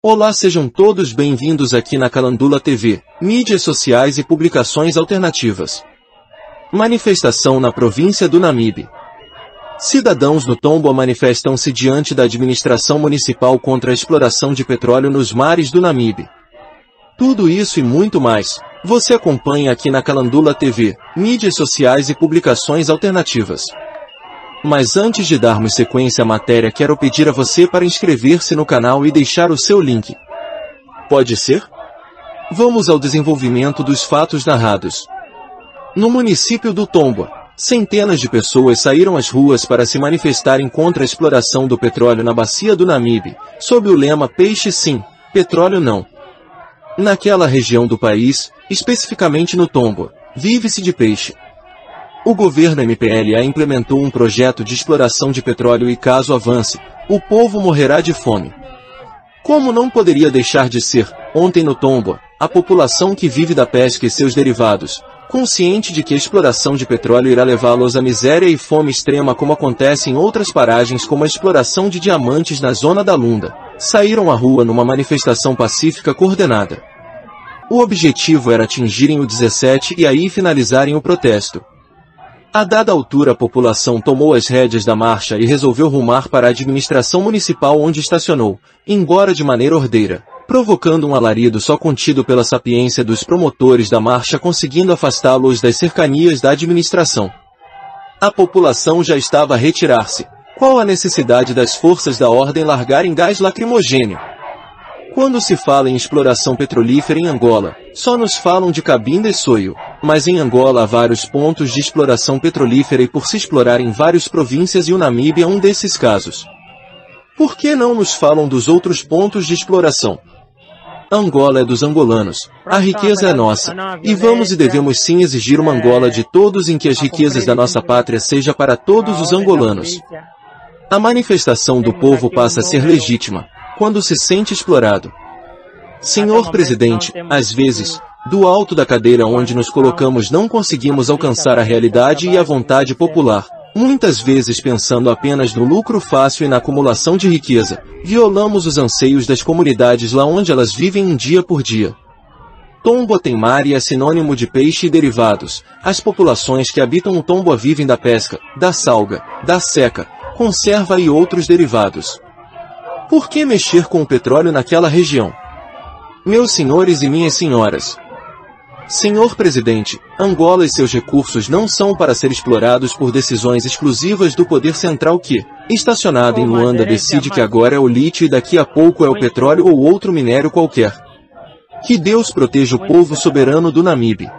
Olá, sejam todos bem-vindos aqui na Calandula TV, mídias sociais e publicações alternativas. Manifestação na província do Namibe. Cidadãos no Tombo manifestam-se diante da administração municipal contra a exploração de petróleo nos mares do Namibe. Tudo isso e muito mais, você acompanha aqui na Calandula TV, mídias sociais e publicações alternativas. Mas antes de darmos sequência à matéria, quero pedir a você para inscrever-se no canal e deixar o seu link. Pode ser? Vamos ao desenvolvimento dos fatos narrados. No município do Tombo, centenas de pessoas saíram às ruas para se manifestarem contra a exploração do petróleo na bacia do Namibe, sob o lema "Peixe sim, petróleo não". Naquela região do país, especificamente no Tombo, vive-se de peixe. O governo MPLA implementou um projeto de exploração de petróleo e, caso avance, o povo morrerá de fome. Como não poderia deixar de ser, ontem no Tombo, a população que vive da pesca e seus derivados, consciente de que a exploração de petróleo irá levá-los à miséria e fome extrema como acontece em outras paragens como a exploração de diamantes na zona da Lunda, saíram à rua numa manifestação pacífica coordenada. O objetivo era atingirem o 17 e aí finalizarem o protesto. A dada altura a população tomou as rédeas da marcha e resolveu rumar para a administração municipal onde estacionou, embora de maneira ordeira, provocando um alarido só contido pela sapiência dos promotores da marcha conseguindo afastá-los das cercanias da administração. A população já estava a retirar-se. Qual a necessidade das forças da ordem largarem gás lacrimogêneo? Quando se fala em exploração petrolífera em Angola, só nos falam de Cabinda e Soio, mas em Angola há vários pontos de exploração petrolífera e por se explorar em várias províncias e o Namibe é um desses casos. Por que não nos falam dos outros pontos de exploração? Angola é dos angolanos, a riqueza é nossa, e vamos e devemos sim exigir uma Angola de todos em que as riquezas da nossa pátria seja para todos os angolanos. A manifestação do povo passa a ser legítima quando se sente explorado. Senhor Presidente, às vezes, do alto da cadeira onde nos colocamos não conseguimos alcançar a realidade e a vontade popular, muitas vezes pensando apenas no lucro fácil e na acumulação de riqueza, violamos os anseios das comunidades lá onde elas vivem um dia por dia. Tombo tem mar e é sinônimo de peixe e derivados. As populações que habitam o Tombo vivem da pesca, da salga, da seca, conserva e outros derivados. Por que mexer com o petróleo naquela região? Meus senhores e minhas senhoras. Senhor Presidente, Angola e seus recursos não são para ser explorados por decisões exclusivas do poder central que, estacionado em Luanda, decide que agora é o lítio e daqui a pouco é o petróleo ou outro minério qualquer. Que Deus proteja o povo soberano do Namibe.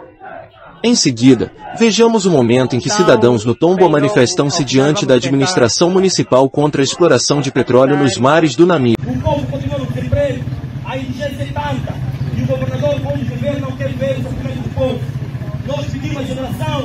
Em seguida, vejamos o momento em que cidadãos no Tombo manifestam-se diante da administração municipal contra a exploração de petróleo nos mares do Namibe. O povo continua no desemprego, a indigência é tanta, e o governador, onde governo, não quer ver o sofrimento do povo. Nós pedimos a exoneração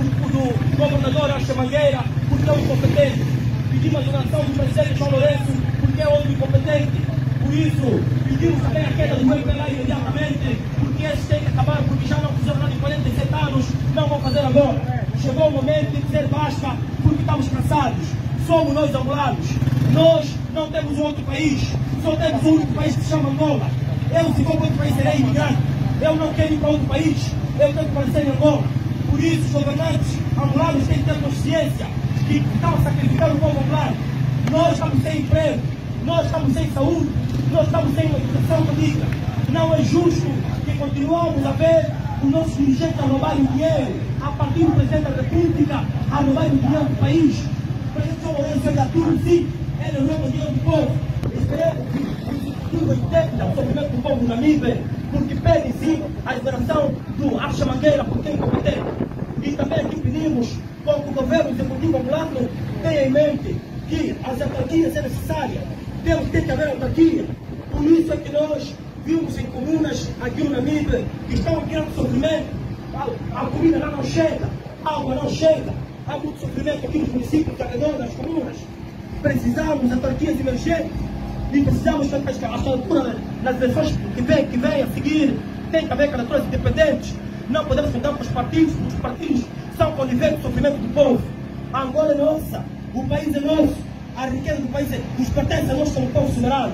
do governador Acha Mangueira, porque é um incompetente. Pedimos a exoneração do presidente João Lourenço, porque é outro incompetente. Por isso, pedimos também a queda do MPLA imediatamente, porque eles têm que acabar, porque já não fizeram nada em 47 anos, não vão fazer agora. Chegou o momento de dizer basta, porque estamos cansados. Somos nós angolanos. Nós não temos um outro país, só temos um único país que se chama Angola. Eu, se for para outro país, serei imigrante. Eu não quero ir para outro país, eu tenho que permanecer em Angola. Por isso, os governantes angolanos têm que ter consciência que estão a sacrificar o povo angolano. Nós estamos sem emprego, nós estamos sem saúde, nós estamos sem uma educação digna. Não é justo que continuamos a ver os nossos dirigentes a roubarem dinheiro, a partir do Presidente da República, a roubarem o dinheiro do país. O Presidente João Lourenço é tudo, sim, ele rouba o dinheiro do povo. Esperemos que tudo entenda o sofrimento do povo do Namibe, porque pede sim a liberação do Acha Mangueira, porque é incompetente. E também aqui pedimos com que o governo executivo angolano tenha em mente que as autarquias é necessária, tem que haver autarquia. Por isso é que nós vimos em comunas aqui no Namibe que estão em grande sofrimento. A comida lá não chega, a água não chega, há muito sofrimento aqui nos municípios, ao redor das comunas. Precisamos de autarquias emergentes e precisamos que a altura das eleições que vem a seguir tem que haver candidaturas independentes. Não podemos contar com os partidos, porque os partidos são coniventes do sofrimento do povo. A Angola é nossa, o país é nosso, a riqueza do país nos pertence a nós como povo soberano.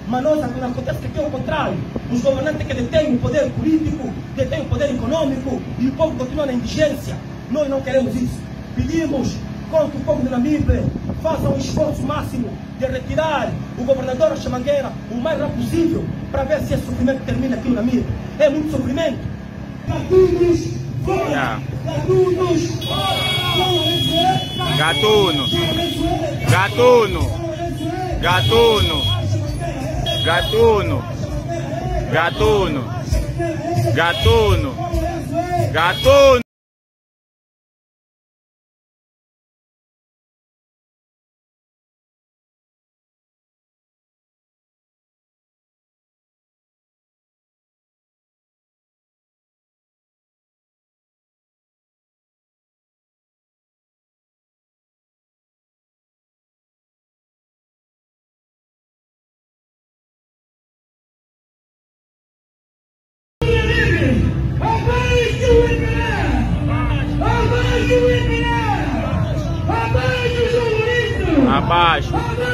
Mas nós, quando acontece que aqui é o contrário. Os governantes que detêm o poder político, detêm o poder econômico e o povo continua na indigência. Nós não queremos isso. Pedimos com que o povo de Namibe faça um esforço máximo de retirar o governador Rocha Mangueira o mais rápido possível para ver se esse sofrimento termina aqui no Namibe. É muito sofrimento. Gatunos, fora! Gatunos, fora! Gatuno! Gatuno! Gatuno! Gatuno! Gatuno! Gatuno! Gatuno! Abaixo!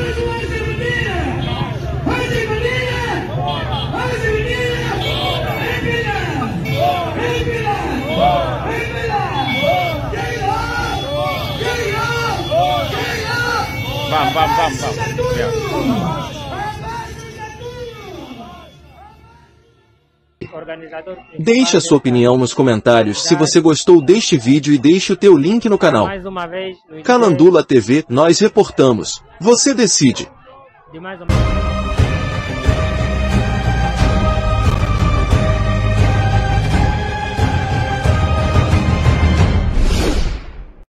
Vamos. Deixe a sua opinião nos comentários se você gostou deste vídeo e deixe o teu link no canal. Calandula TV, nós reportamos. Você decide.